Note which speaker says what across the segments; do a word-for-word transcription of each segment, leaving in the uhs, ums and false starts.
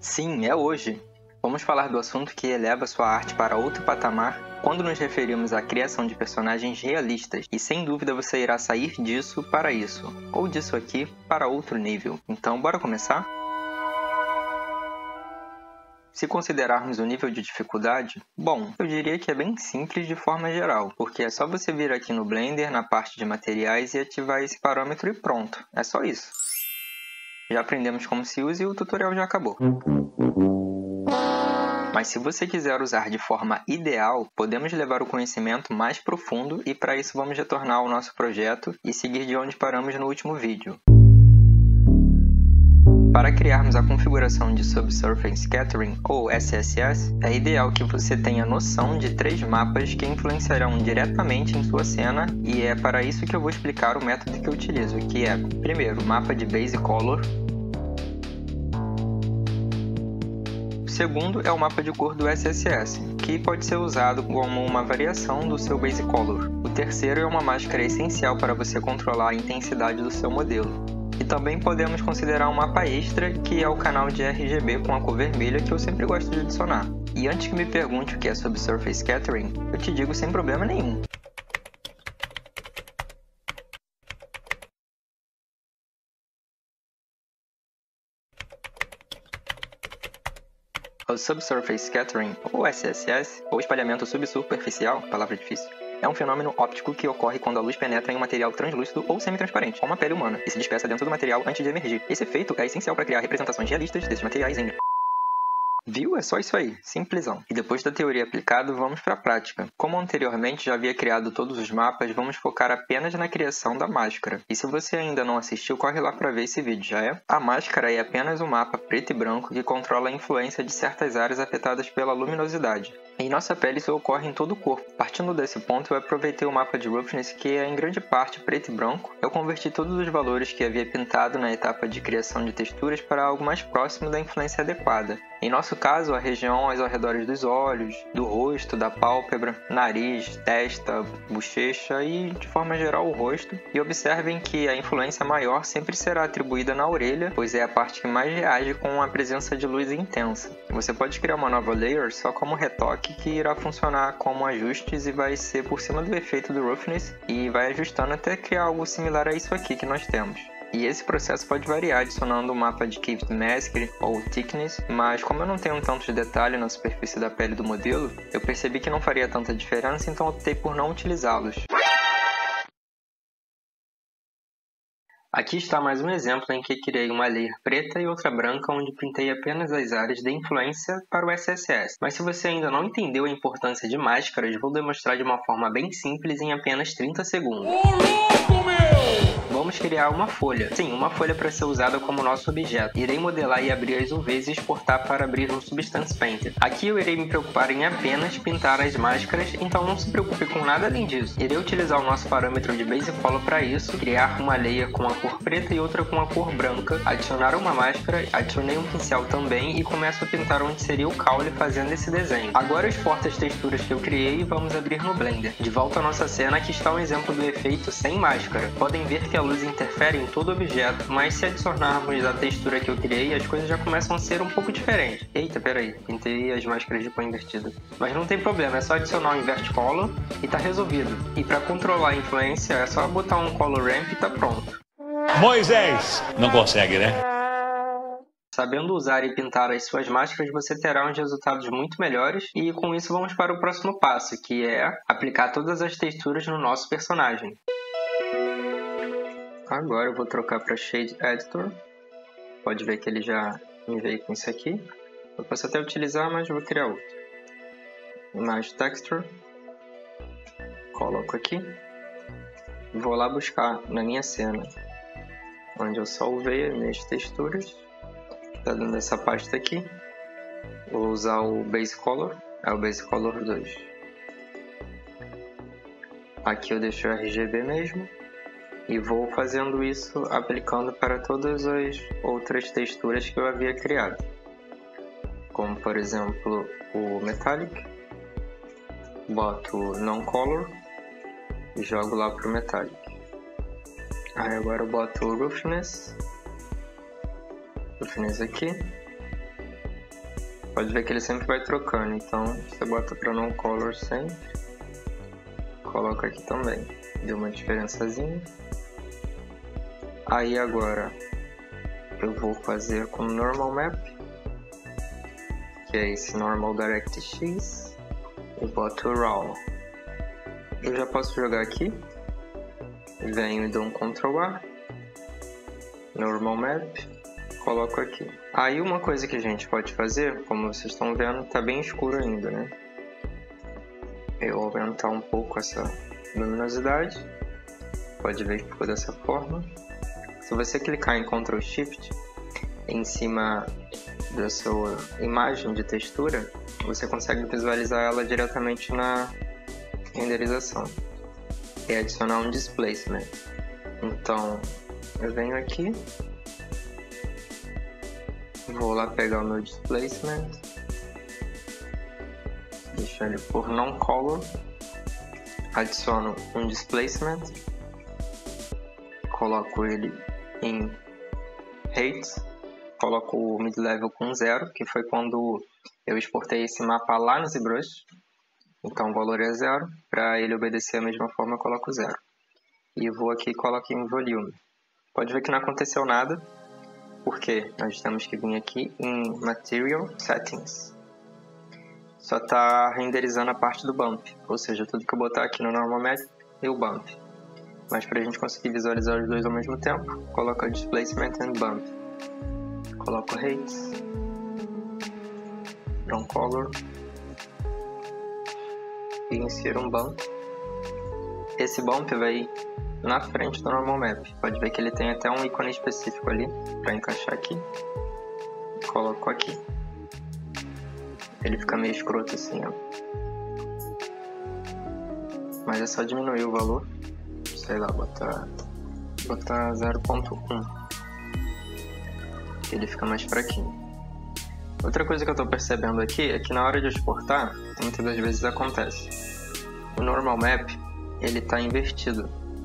Speaker 1: Sim, é hoje. Vamos falar do assunto que eleva sua arte para outro patamar quando nos referimos à criação de personagens realistas, e sem dúvida você irá sair disso para isso, ou disso aqui para outro nível. Então, bora começar? Se considerarmos o nível de dificuldade, bom, eu diria que é bem simples de forma geral, porque é só você vir aqui no Blender, na parte de materiais, e ativar esse parâmetro e pronto, é só isso. Já aprendemos como se usa e o tutorial já acabou. Mas se você quiser usar de forma ideal, podemos levar o conhecimento mais profundo e para isso vamos retornar ao nosso projeto e seguir de onde paramos no último vídeo. Para criarmos a configuração de Subsurface Scattering, ou S S S, é ideal que você tenha noção de três mapas que influenciarão diretamente em sua cena, e é para isso que eu vou explicar o método que eu utilizo, que é, primeiro, o mapa de Base Color. O segundo é o mapa de cor do S S S, que pode ser usado como uma variação do seu Base Color. O terceiro é uma máscara essencial para você controlar a intensidade do seu modelo. E também podemos considerar um mapa extra, que é o canal de R G B com a cor vermelha, que eu sempre gosto de adicionar. E antes que me pergunte o que é Subsurface Scattering, eu te digo sem problema nenhum. O Subsurface Scattering, ou S S S, ou espalhamento subsuperficial, palavra difícil, é um fenômeno óptico que ocorre quando a luz penetra em um material translúcido ou semi-transparente, como a pele humana, e se dispersa dentro do material antes de emergir. Esse efeito é essencial para criar representações realistas desses materiais em... Viu? É só isso aí, simplesão. E depois da teoria aplicada, vamos para a prática. Como anteriormente já havia criado todos os mapas, vamos focar apenas na criação da máscara. E se você ainda não assistiu, corre lá para ver esse vídeo, já é? A máscara é apenas um mapa preto e branco que controla a influência de certas áreas afetadas pela luminosidade. Em nossa pele isso ocorre em todo o corpo. Partindo desse ponto, eu aproveitei o mapa de Roughness, que é em grande parte preto e branco. Eu converti todos os valores que havia pintado na etapa de criação de texturas para algo mais próximo da influência adequada. Em nosso caso, a região aos arredores dos olhos, do rosto, da pálpebra, nariz, testa, bochecha e, de forma geral, o rosto. E observem que a influência maior sempre será atribuída na orelha, pois é a parte que mais reage com a presença de luz intensa. Você pode criar uma nova layer só como retoque, que irá funcionar como ajustes e vai ser por cima do efeito do Roughness e vai ajustando até criar algo similar a isso aqui que nós temos. E esse processo pode variar adicionando um mapa de Caved Mask ou Thickness, mas como eu não tenho tanto detalhe na superfície da pele do modelo, eu percebi que não faria tanta diferença, então optei por não utilizá-los. Aqui está mais um exemplo em que criei uma layer preta e outra branca, onde pintei apenas as áreas de influência para o S S S. Mas se você ainda não entendeu a importância de máscaras, vou demonstrar de uma forma bem simples em apenas trinta segundos. Vamos criar uma folha. Sim, uma folha para ser usada como nosso objeto. Irei modelar e abrir as U Vs e exportar para abrir no Substance Painter. Aqui eu irei me preocupar em apenas pintar as máscaras, então não se preocupe com nada além disso. Irei utilizar o nosso parâmetro de Base Color para isso, criar uma layer com a cor preta e outra com a cor branca, adicionar uma máscara, adicionei um pincel também e começo a pintar onde seria o caule fazendo esse desenho. Agora eu exporto as texturas que eu criei e vamos abrir no Blender. De volta à nossa cena, aqui está um exemplo do efeito sem máscara. Podem ver que a luz interfere em todo o objeto, mas se adicionarmos a textura que eu criei, as coisas já começam a ser um pouco diferentes. Eita, peraí, pintei as máscaras de cor invertida. Mas não tem problema, é só adicionar um Invert Color e tá resolvido. E para controlar a influência, é só botar um Color Ramp e tá pronto.
Speaker 2: Moisés! Não consegue, né?
Speaker 1: Sabendo usar e pintar as suas máscaras, você terá uns resultados muito melhores, e com isso vamos para o próximo passo, que é aplicar todas as texturas no nosso personagem. Agora eu vou trocar para Shade Editor. Pode ver que ele já me veio com isso aqui. Eu posso até utilizar, mas vou criar outro. Image Texture. Coloco aqui. Vou lá buscar na minha cena, onde eu salvei as minhas texturas. Está dentro dessa pasta aqui. Vou usar o Base Color. É o Base Color dois. Aqui eu deixo o R G B mesmo. E vou fazendo isso aplicando para todas as outras texturas que eu havia criado. Como por exemplo o Metallic. Boto Non-Color e jogo lá para o Metallic. Aí agora eu boto o Roughness. Roughness aqui. Pode ver que ele sempre vai trocando, então você bota para non color sempre. Coloca aqui também, deu uma diferençazinha. Aí agora eu vou fazer com normal map, que é esse normal DirectX, e boto raw. Eu já posso jogar aqui, venho e dou um control A, normal map, coloco aqui. Aí uma coisa que a gente pode fazer, como vocês estão vendo, tá bem escuro ainda, né? Eu vou aumentar um pouco essa luminosidade, pode ver que ficou dessa forma. Se você clicar em control shift em cima da sua imagem de textura, você consegue visualizar ela diretamente na renderização e adicionar um displacement. Então eu venho aqui, vou lá pegar o meu displacement, deixo ele por non color, adiciono um displacement, coloco ele em height, coloco o mid level com zero, que foi quando eu exportei esse mapa lá no ZBrush, então o valor é zero, para ele obedecer a mesma forma eu coloco zero. E vou aqui e coloco em volume. Pode ver que não aconteceu nada, porque nós temos que vir aqui em Material Settings. Só está renderizando a parte do bump, ou seja, tudo que eu botar aqui no normal map e o bump. Mas para a gente conseguir visualizar os dois ao mesmo tempo, coloca o Displacement and Bump. Coloco Height, non color e insiro um bump. Esse bump vai na frente do normal map. Pode ver que ele tem até um ícone específico ali para encaixar aqui. Coloco aqui. Ele fica meio escroto assim, ó. Mas é só diminuir o valor. Sei lá, botar, botar zero ponto um. Ele fica mais fraquinho. Outra coisa que eu estou percebendo aqui é que na hora de exportar, muitas das vezes acontece. O normal map, ele está invertido.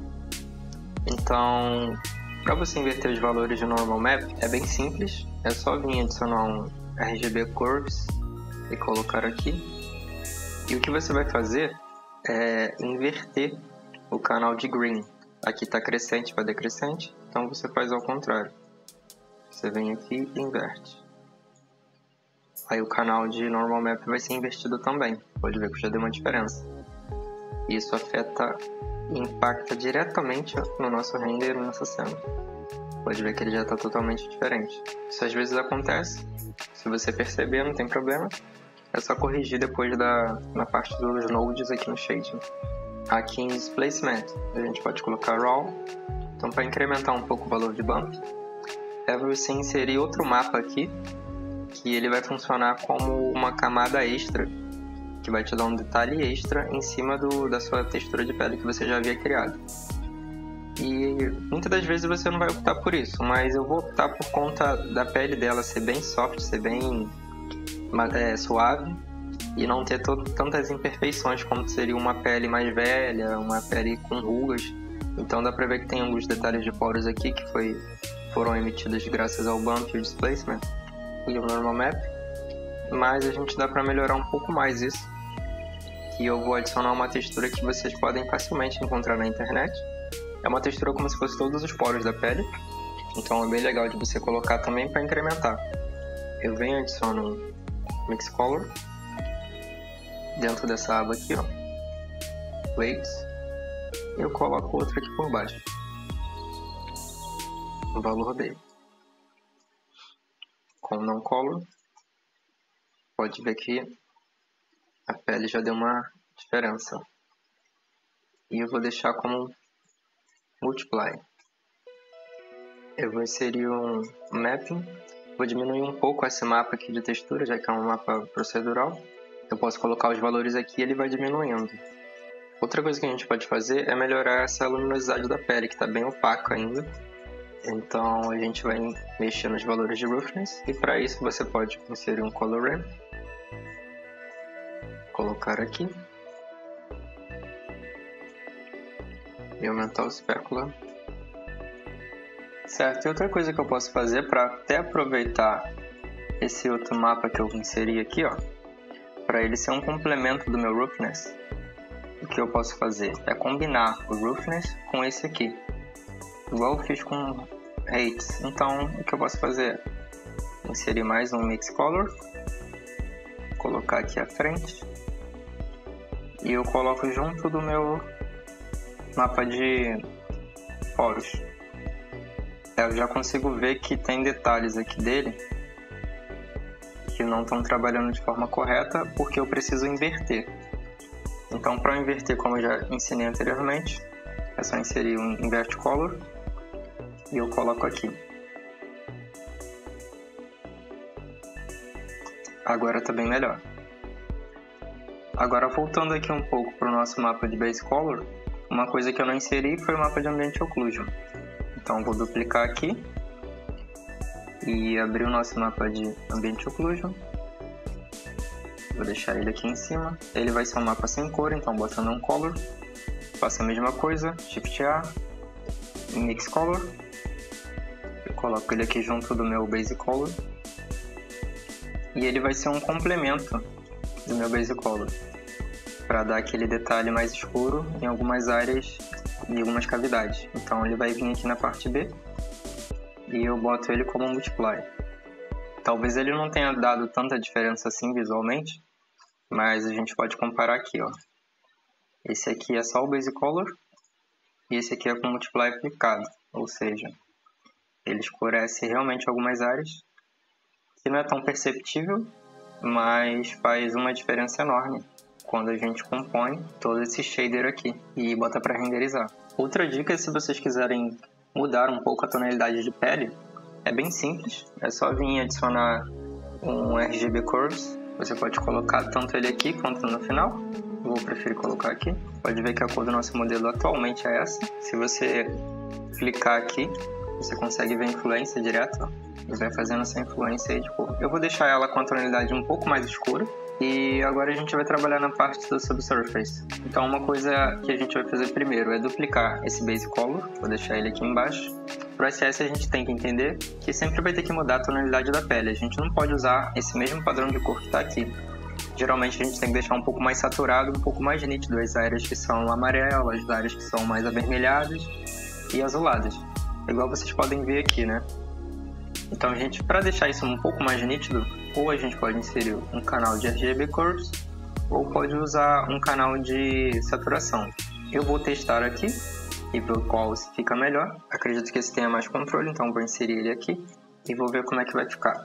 Speaker 1: Então, para você inverter os valores de normal map, é bem simples. É só vir adicionar um R G B Curves e colocar aqui. E o que você vai fazer é inverter o canal de green. Aqui está crescente para decrescente, então você faz ao contrário. Você vem aqui e inverte. Aí o canal de normal map vai ser invertido também. Pode ver que já deu uma diferença. Isso afeta e impacta diretamente no nosso render nessa cena. Pode ver que ele já está totalmente diferente. Isso às vezes acontece. Se você perceber, não tem problema. É só corrigir depois da, na parte dos nodes aqui no shading. Aqui em Displacement, a gente pode colocar Raw. Então, para incrementar um pouco o valor de bump, é você inserir outro mapa aqui, que ele vai funcionar como uma camada extra, que vai te dar um detalhe extra em cima do, da sua textura de pele que você já havia criado. E muitas das vezes você não vai optar por isso, mas eu vou optar por conta da pele dela ser bem soft, ser bem é, suave, e não ter tantas imperfeições como seria uma pele mais velha, uma pele com rugas. Então dá pra ver que tem alguns detalhes de poros aqui que foi, foram emitidos graças ao bump e o displacement e o normal map, mas a gente dá pra melhorar um pouco mais isso, e eu vou adicionar uma textura que vocês podem facilmente encontrar na internet. É uma textura como se fosse todos os poros da pele, então é bem legal de você colocar também para incrementar. Eu venho e adiciono um Mix Color dentro dessa aba aqui, ó, Weights, e eu coloco outro aqui por baixo, o valor dele. Com Non Color, pode ver que a pele já deu uma diferença. E eu vou deixar como Multiply. Eu vou inserir um Mapping. Vou diminuir um pouco esse mapa aqui de textura, já que é um mapa procedural. Eu posso colocar os valores aqui e ele vai diminuindo. Outra coisa que a gente pode fazer é melhorar essa luminosidade da pele, que está bem opaca ainda. Então a gente vai mexer nos valores de Roughness. E para isso você pode inserir um Color Ramp. Colocar aqui. E aumentar o Specular. Certo, e outra coisa que eu posso fazer para até aproveitar esse outro mapa que eu inseri aqui, ó, para ele ser um complemento do meu roughness, o que eu posso fazer é combinar o roughness com esse aqui, igual eu fiz com heights. Então o que eu posso fazer é inserir mais um mix color, colocar aqui à frente, e eu coloco junto do meu mapa de poros. Eu já consigo ver que tem detalhes aqui dele que não estão trabalhando de forma correta, porque eu preciso inverter. Então, para inverter, como eu já ensinei anteriormente, é só inserir um invert color e eu coloco aqui. Agora está bem melhor. Agora, voltando aqui um pouco para o nosso mapa de base color, uma coisa que eu não inseri foi o mapa de ambient occlusion. Então, vou duplicar aqui e abrir o nosso mapa de ambient occlusion. Vou deixar ele aqui em cima. Ele vai ser um mapa sem cor, então botando um color, faço a mesma coisa, Shift A, Mix Color, eu coloco ele aqui junto do meu Base Color, e ele vai ser um complemento do meu Base Color, para dar aquele detalhe mais escuro em algumas áreas e algumas cavidades. Então ele vai vir aqui na parte B, e eu boto ele como Multiply. Talvez ele não tenha dado tanta diferença assim visualmente, mas a gente pode comparar aqui, ó. Esse aqui é só o Base Color e esse aqui é com Multiply aplicado, ou seja, ele escurece realmente algumas áreas, que não é tão perceptível, mas faz uma diferença enorme quando a gente compõe todo esse shader aqui e bota para renderizar. Outra dica é, se vocês quiserem mudar um pouco a tonalidade de pele, é bem simples, é só vir adicionar um R G B Curves. Você pode colocar tanto ele aqui quanto no final. Vou preferir colocar aqui. Pode ver que a cor do nosso modelo atualmente é essa. Se você clicar aqui, você consegue ver a influência direto, ó, e vai fazendo essa influência aí de cor. Eu vou deixar ela com a tonalidade um pouco mais escura. E agora a gente vai trabalhar na parte do Subsurface. Então uma coisa que a gente vai fazer primeiro é duplicar esse Base Color. Vou deixar ele aqui embaixo. Para o S S a gente tem que entender que sempre vai ter que mudar a tonalidade da pele. A gente não pode usar esse mesmo padrão de cor que está aqui. Geralmente a gente tem que deixar um pouco mais saturado, um pouco mais nítido as áreas que são amarelas, as áreas que são mais avermelhadas e azuladas. Igual vocês podem ver aqui, né? Então a gente, para deixar isso um pouco mais nítido, ou a gente pode inserir um canal de R G B Curves, ou pode usar um canal de saturação. Eu vou testar aqui e ver qual fica melhor. Acredito que esse tenha mais controle, então vou inserir ele aqui e vou ver como é que vai ficar.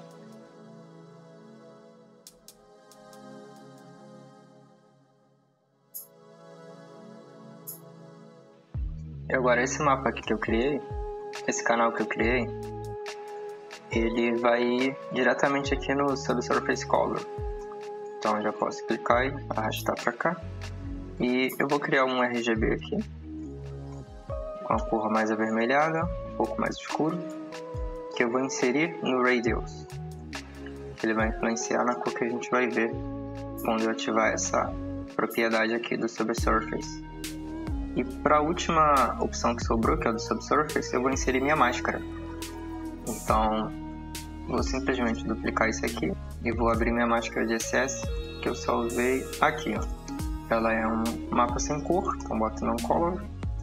Speaker 1: E agora esse mapa aqui que eu criei, esse canal que eu criei, ele vai ir diretamente aqui no Subsurface Color. Então eu já posso clicar e arrastar para cá. E eu vou criar um R G B aqui, com a cor mais avermelhada, um pouco mais escuro, que eu vou inserir no Radius. Ele vai influenciar na cor que a gente vai ver quando eu ativar essa propriedade aqui do Subsurface. E para a última opção que sobrou, que é o do Subsurface, eu vou inserir minha máscara. Então, vou simplesmente duplicar isso aqui e vou abrir minha máscara de S S que eu salvei aqui, ó. Ela é um mapa sem cor, então boto no color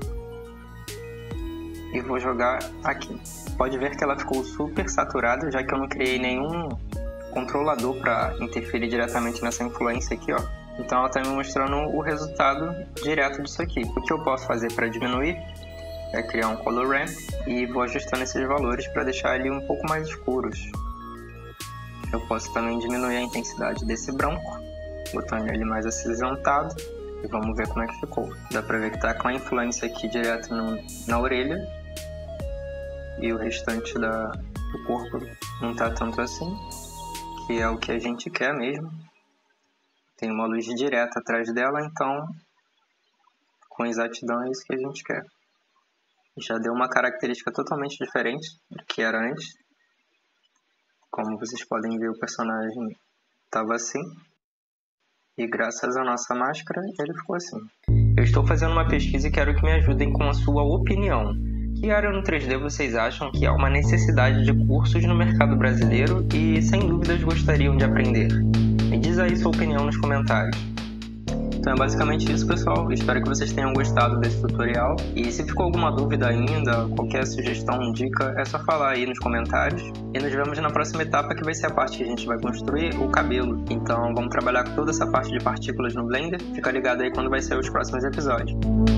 Speaker 1: e vou jogar aqui. Pode ver que ela ficou super saturada, já que eu não criei nenhum controlador para interferir diretamente nessa influência aqui, ó. Então ela está me mostrando o resultado direto disso aqui. O que eu posso fazer para diminuir é criar um color ramp e vou ajustando esses valores para deixar ele um pouco mais escuros. Eu posso também diminuir a intensidade desse branco, botando ele mais acinzentado, e vamos ver como é que ficou. Dá para ver que está com a influência aqui direto no, na orelha, e o restante da, do corpo não está tanto assim, que é o que a gente quer mesmo. Tem uma luz direta atrás dela, então com exatidão é isso que a gente quer. Já deu uma característica totalmente diferente do que era antes. Como vocês podem ver, o personagem estava assim, e graças à nossa máscara ele ficou assim. Eu estou fazendo uma pesquisa e quero que me ajudem com a sua opinião. Que área no três D vocês acham que há uma necessidade de cursos no mercado brasileiro e, sem dúvidas, gostariam de aprender? Me diz aí sua opinião nos comentários. Então é basicamente isso, pessoal. Espero que vocês tenham gostado desse tutorial. E se ficou alguma dúvida ainda, qualquer sugestão, dica, é só falar aí nos comentários. E nos vemos na próxima etapa, que vai ser a parte que a gente vai construir o cabelo. Então vamos trabalhar com toda essa parte de partículas no Blender. Fica ligado aí quando vai ser os próximos episódios.